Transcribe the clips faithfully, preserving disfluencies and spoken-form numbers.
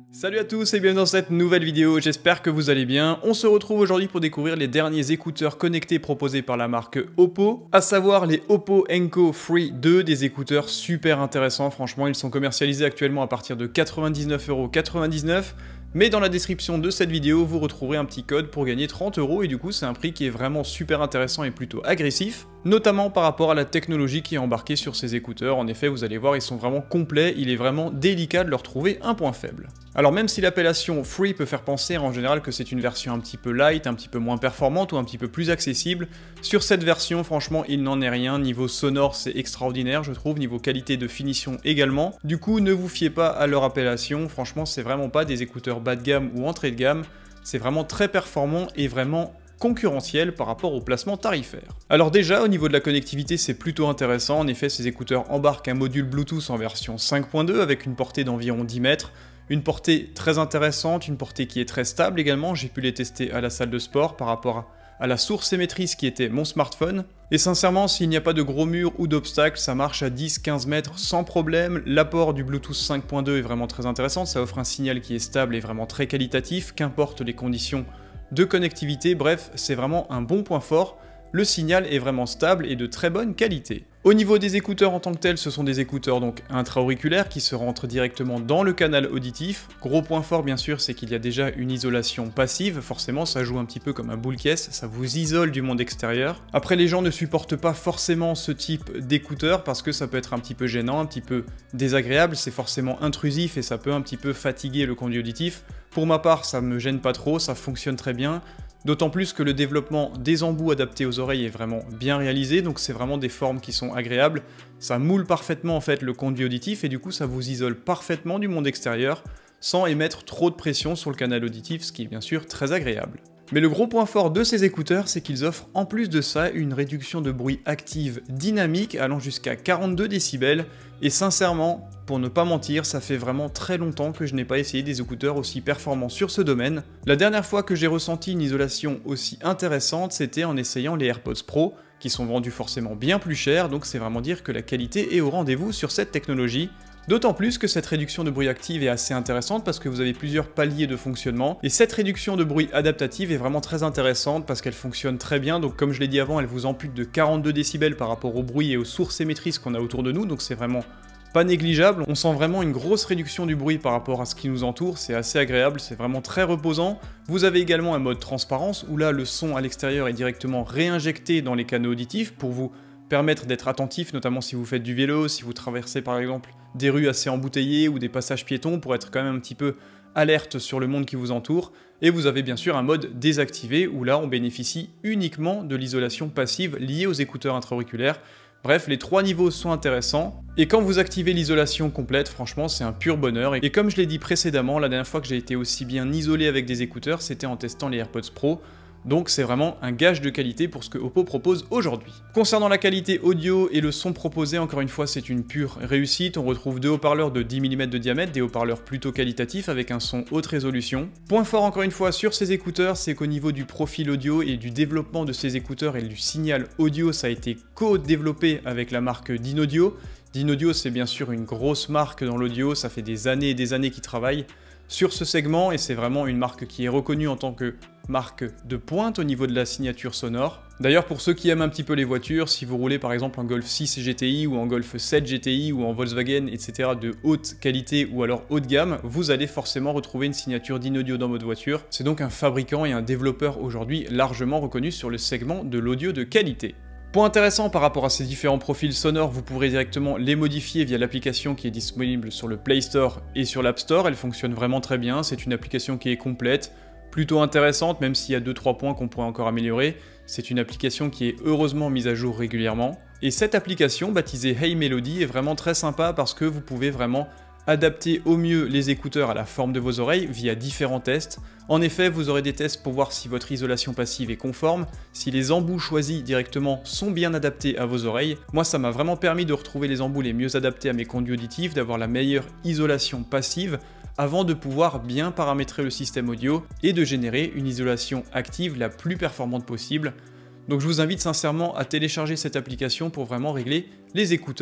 Salut à tous et bienvenue dans cette nouvelle vidéo, j'espère que vous allez bien. On se retrouve aujourd'hui pour découvrir les derniers écouteurs connectés proposés par la marque Oppo, à savoir les Oppo Enco Free deux, des écouteurs super intéressants, franchement ils sont commercialisés actuellement à partir de quatre-vingt-dix-neuf euros quatre-vingt-dix-neuf. Mais dans la description de cette vidéo, vous retrouverez un petit code pour gagner trente euros et du coup c'est un prix qui est vraiment super intéressant et plutôt agressif, notamment par rapport à la technologie qui est embarquée sur ces écouteurs. En effet, vous allez voir, ils sont vraiment complets, il est vraiment délicat de leur trouver un point faible. Alors même si l'appellation Free peut faire penser en général que c'est une version un petit peu light, un petit peu moins performante ou un petit peu plus accessible, sur cette version franchement il n'en est rien. Niveau sonore c'est extraordinaire je trouve, niveau qualité de finition également. Du coup ne vous fiez pas à leur appellation, franchement c'est vraiment pas des écouteurs bas de gamme ou entrée de gamme, c'est vraiment très performant et vraiment concurrentiel par rapport au placement tarifaire. Alors déjà, au niveau de la connectivité, c'est plutôt intéressant. En effet, ces écouteurs embarquent un module Bluetooth en version cinq point deux avec une portée d'environ dix mètres. Une portée très intéressante, une portée qui est très stable également. J'ai pu les tester à la salle de sport par rapport à à la source émettrice qui était mon smartphone. Et sincèrement, s'il n'y a pas de gros murs ou d'obstacles, ça marche à dix à quinze mètres sans problème. L'apport du Bluetooth cinq point deux est vraiment très intéressant, ça offre un signal qui est stable et vraiment très qualitatif, qu'importe les conditions de connectivité. Bref, c'est vraiment un bon point fort. Le signal est vraiment stable et de très bonne qualité. Au niveau des écouteurs en tant que tels, ce sont des écouteurs donc intra-auriculaires qui se rentrent directement dans le canal auditif. Gros point fort bien sûr, c'est qu'il y a déjà une isolation passive, forcément ça joue un petit peu comme un boule-caisse, ça vous isole du monde extérieur. Après les gens ne supportent pas forcément ce type d'écouteurs parce que ça peut être un petit peu gênant, un petit peu désagréable, c'est forcément intrusif et ça peut un petit peu fatiguer le conduit auditif. Pour ma part, ça me gêne pas trop, ça fonctionne très bien. D'autant plus que le développement des embouts adaptés aux oreilles est vraiment bien réalisé, donc c'est vraiment des formes qui sont agréables. Ça moule parfaitement en fait le conduit auditif et du coup ça vous isole parfaitement du monde extérieur sans émettre trop de pression sur le canal auditif, ce qui est bien sûr très agréable. Mais le gros point fort de ces écouteurs, c'est qu'ils offrent en plus de ça une réduction de bruit active dynamique allant jusqu'à quarante-deux décibels, et sincèrement, pour ne pas mentir, ça fait vraiment très longtemps que je n'ai pas essayé des écouteurs aussi performants sur ce domaine. La dernière fois que j'ai ressenti une isolation aussi intéressante, c'était en essayant les AirPods Pro, qui sont vendus forcément bien plus cher, donc c'est vraiment dire que la qualité est au rendez-vous sur cette technologie. D'autant plus que cette réduction de bruit active est assez intéressante parce que vous avez plusieurs paliers de fonctionnement, et cette réduction de bruit adaptative est vraiment très intéressante parce qu'elle fonctionne très bien. Donc comme je l'ai dit avant, elle vous ampute de quarante-deux décibels par rapport au bruit et aux sources émettrices qu'on a autour de nous, donc c'est vraiment pas négligeable. On sent vraiment une grosse réduction du bruit par rapport à ce qui nous entoure, c'est assez agréable, c'est vraiment très reposant. Vous avez également un mode transparence où là le son à l'extérieur est directement réinjecté dans les canaux auditifs pour vous permettre d'être attentif, notamment si vous faites du vélo, si vous traversez par exemple des rues assez embouteillées ou des passages piétons, pour être quand même un petit peu alerte sur le monde qui vous entoure. Et vous avez bien sûr un mode désactivé où là on bénéficie uniquement de l'isolation passive liée aux écouteurs intra-auriculaires. Bref, les trois niveaux sont intéressants, et quand vous activez l'isolation complète, franchement c'est un pur bonheur. Et comme je l'ai dit précédemment, la dernière fois que j'ai été aussi bien isolé avec des écouteurs, c'était en testant les AirPods Pro. Donc c'est vraiment un gage de qualité pour ce que Oppo propose aujourd'hui. Concernant la qualité audio et le son proposé, encore une fois c'est une pure réussite. On retrouve deux haut-parleurs de dix millimètres de diamètre, des haut-parleurs plutôt qualitatifs avec un son haute résolution. Point fort encore une fois sur ces écouteurs, c'est qu'au niveau du profil audio et du développement de ces écouteurs et du signal audio, ça a été co-développé avec la marque Dynaudio. Dynaudio c'est bien sûr une grosse marque dans l'audio, ça fait des années et des années qu'ils travaillent sur ce segment, et c'est vraiment une marque qui est reconnue en tant que marque de pointe au niveau de la signature sonore. D'ailleurs, pour ceux qui aiment un petit peu les voitures, si vous roulez par exemple en Golf six G T I ou en Golf sept G T I ou en Volkswagen, et cetera de haute qualité ou alors haut de gamme, vous allez forcément retrouver une signature Dynaudio dans votre voiture. C'est donc un fabricant et un développeur aujourd'hui largement reconnu sur le segment de l'audio de qualité. Point intéressant par rapport à ces différents profils sonores, vous pourrez directement les modifier via l'application qui est disponible sur le Play Store et sur l'App Store. Elle fonctionne vraiment très bien, c'est une application qui est complète, plutôt intéressante, même s'il y a deux trois points qu'on pourrait encore améliorer. C'est une application qui est heureusement mise à jour régulièrement. Et cette application, baptisée Hey Melody, est vraiment très sympa parce que vous pouvez vraiment adapter au mieux les écouteurs à la forme de vos oreilles via différents tests. En effet, vous aurez des tests pour voir si votre isolation passive est conforme, si les embouts choisis directement sont bien adaptés à vos oreilles. Moi, ça m'a vraiment permis de retrouver les embouts les mieux adaptés à mes conduits auditifs, d'avoir la meilleure isolation passive, avant de pouvoir bien paramétrer le système audio et de générer une isolation active la plus performante possible. Donc je vous invite sincèrement à télécharger cette application pour vraiment régler les écouteurs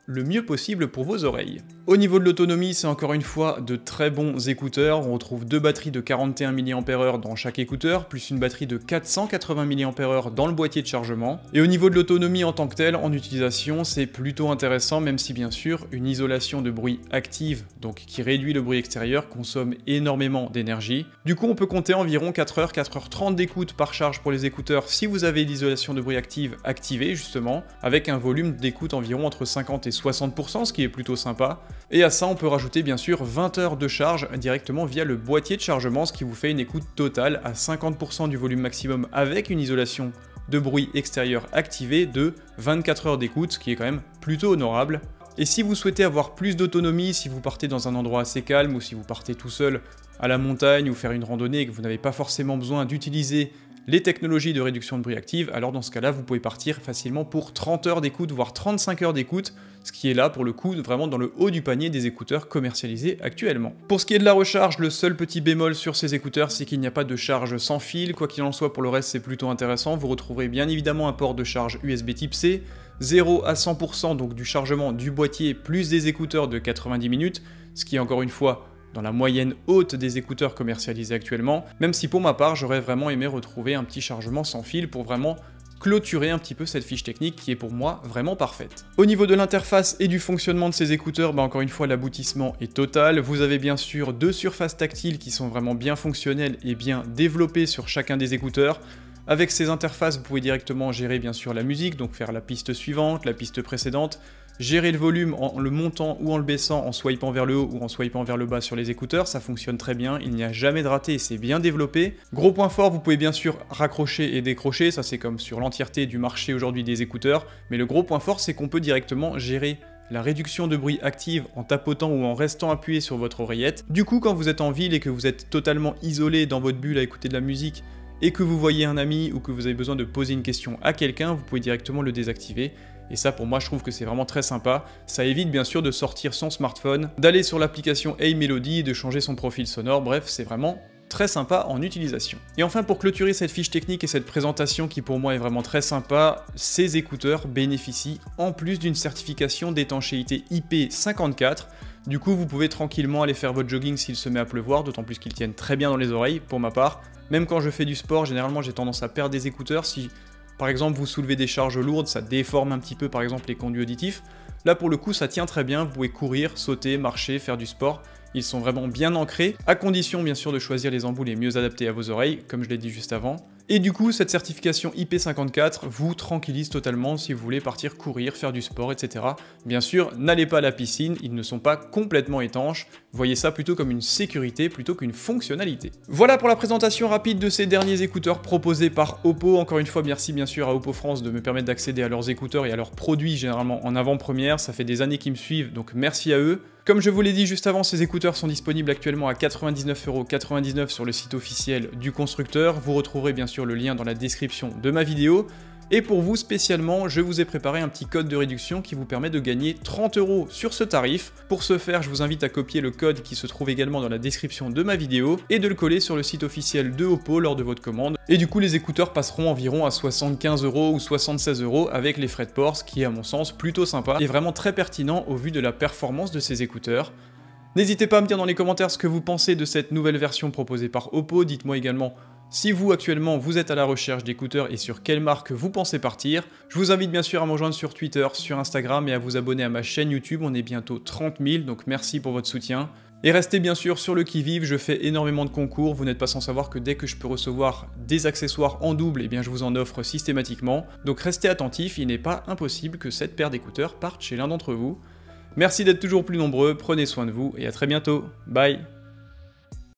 le mieux possible pour vos oreilles. Au niveau de l'autonomie, c'est encore une fois de très bons écouteurs. On retrouve deux batteries de quarante et un milliampères heure dans chaque écouteur, plus une batterie de quatre cent quatre-vingts milliampères heure dans le boîtier de chargement. Et au niveau de l'autonomie en tant que telle, en utilisation, c'est plutôt intéressant, même si bien sûr, une isolation de bruit active, donc qui réduit le bruit extérieur, consomme énormément d'énergie. Du coup, on peut compter environ quatre heures, quatre heures trente d'écoute par charge pour les écouteurs si vous avez l'isolation de bruit active activée, justement, avec un volume d'écoute environ entre cinquante et soixante pour cent, ce qui est plutôt sympa. Et à ça, on peut rajouter bien sûr vingt heures de charge directement via le boîtier de chargement, ce qui vous fait une écoute totale à cinquante pour cent du volume maximum avec une isolation de bruit extérieur activée de vingt-quatre heures d'écoute, ce qui est quand même plutôt honorable. Et si vous souhaitez avoir plus d'autonomie, si vous partez dans un endroit assez calme ou si vous partez tout seul à la montagne ou faire une randonnée et que vous n'avez pas forcément besoin d'utiliser les technologies de réduction de bruit active, alors dans ce cas-là, vous pouvez partir facilement pour trente heures d'écoute, voire trente-cinq heures d'écoute, ce qui est là, pour le coup, vraiment dans le haut du panier des écouteurs commercialisés actuellement. Pour ce qui est de la recharge, le seul petit bémol sur ces écouteurs, c'est qu'il n'y a pas de charge sans fil. Quoi qu'il en soit, pour le reste, c'est plutôt intéressant. Vous retrouverez bien évidemment un port de charge U S B type C, zéro à cent pour cent donc du chargement du boîtier, plus des écouteurs de quatre-vingt-dix minutes, ce qui est encore une fois dans la moyenne haute des écouteurs commercialisés actuellement, même si pour ma part, j'aurais vraiment aimé retrouver un petit chargement sans fil pour vraiment clôturer un petit peu cette fiche technique qui est pour moi vraiment parfaite. Au niveau de l'interface et du fonctionnement de ces écouteurs, bah encore une fois l'aboutissement est total. Vous avez bien sûr deux surfaces tactiles qui sont vraiment bien fonctionnelles et bien développées sur chacun des écouteurs. Avec ces interfaces, vous pouvez directement gérer bien sûr la musique, donc faire la piste suivante, la piste précédente, gérer le volume en le montant ou en le baissant, en swipant vers le haut ou en swipant vers le bas sur les écouteurs, ça fonctionne très bien, il n'y a jamais de raté et c'est bien développé. Gros point fort, vous pouvez bien sûr raccrocher et décrocher, ça c'est comme sur l'entièreté du marché aujourd'hui des écouteurs, mais le gros point fort c'est qu'on peut directement gérer la réduction de bruit active en tapotant ou en restant appuyé sur votre oreillette. Du coup, quand vous êtes en ville et que vous êtes totalement isolé dans votre bulle à écouter de la musique, et que vous voyez un ami ou que vous avez besoin de poser une question à quelqu'un, vous pouvez directement le désactiver. Et ça, pour moi, je trouve que c'est vraiment très sympa. Ça évite bien sûr de sortir son smartphone, d'aller sur l'application Hey Melody et de changer son profil sonore. Bref, c'est vraiment très sympa en utilisation. Et enfin, pour clôturer cette fiche technique et cette présentation qui pour moi est vraiment très sympa, ces écouteurs bénéficient en plus d'une certification d'étanchéité I P cinquante-quatre. Du coup, vous pouvez tranquillement aller faire votre jogging s'il se met à pleuvoir, d'autant plus qu'ils tiennent très bien dans les oreilles, pour ma part. Même quand je fais du sport, généralement j'ai tendance à perdre des écouteurs. Si par exemple vous soulevez des charges lourdes, ça déforme un petit peu par exemple les conduits auditifs. Là pour le coup ça tient très bien, vous pouvez courir, sauter, marcher, faire du sport. Ils sont vraiment bien ancrés, à condition bien sûr de choisir les embouts les mieux adaptés à vos oreilles, comme je l'ai dit juste avant. Et du coup, cette certification I P cinquante-quatre vous tranquillise totalement si vous voulez partir courir, faire du sport, et cetera. Bien sûr, n'allez pas à la piscine, ils ne sont pas complètement étanches. Voyez ça plutôt comme une sécurité plutôt qu'une fonctionnalité. Voilà pour la présentation rapide de ces derniers écouteurs proposés par Oppo. Encore une fois, merci bien sûr à Oppo France de me permettre d'accéder à leurs écouteurs et à leurs produits généralement en avant-première. Ça fait des années qu'ils me suivent, donc merci à eux. Comme je vous l'ai dit juste avant, ces écouteurs sont disponibles actuellement à quatre-vingt-dix-neuf euros quatre-vingt-dix-neuf sur le site officiel du constructeur. Vous retrouverez bien sûr le lien dans la description de ma vidéo. Et pour vous spécialement, je vous ai préparé un petit code de réduction qui vous permet de gagner trente euros sur ce tarif. Pour ce faire, je vous invite à copier le code qui se trouve également dans la description de ma vidéo et de le coller sur le site officiel de Oppo lors de votre commande. Et du coup, les écouteurs passeront environ à soixante-quinze euros ou soixante-seize euros avec les frais de port, ce qui est à mon sens plutôt sympa et vraiment très pertinent au vu de la performance de ces écouteurs. N'hésitez pas à me dire dans les commentaires ce que vous pensez de cette nouvelle version proposée par Oppo. Dites-moi également si vous actuellement vous êtes à la recherche d'écouteurs et sur quelle marque vous pensez partir. Je vous invite bien sûr à me rejoindre sur Twitter, sur Instagram et à vous abonner à ma chaîne YouTube. On est bientôt trente mille, donc merci pour votre soutien. Et restez bien sûr sur le qui-vive, je fais énormément de concours, vous n'êtes pas sans savoir que dès que je peux recevoir des accessoires en double, eh bien je vous en offre systématiquement. Donc restez attentifs, il n'est pas impossible que cette paire d'écouteurs parte chez l'un d'entre vous. Merci d'être toujours plus nombreux, prenez soin de vous et à très bientôt. Bye.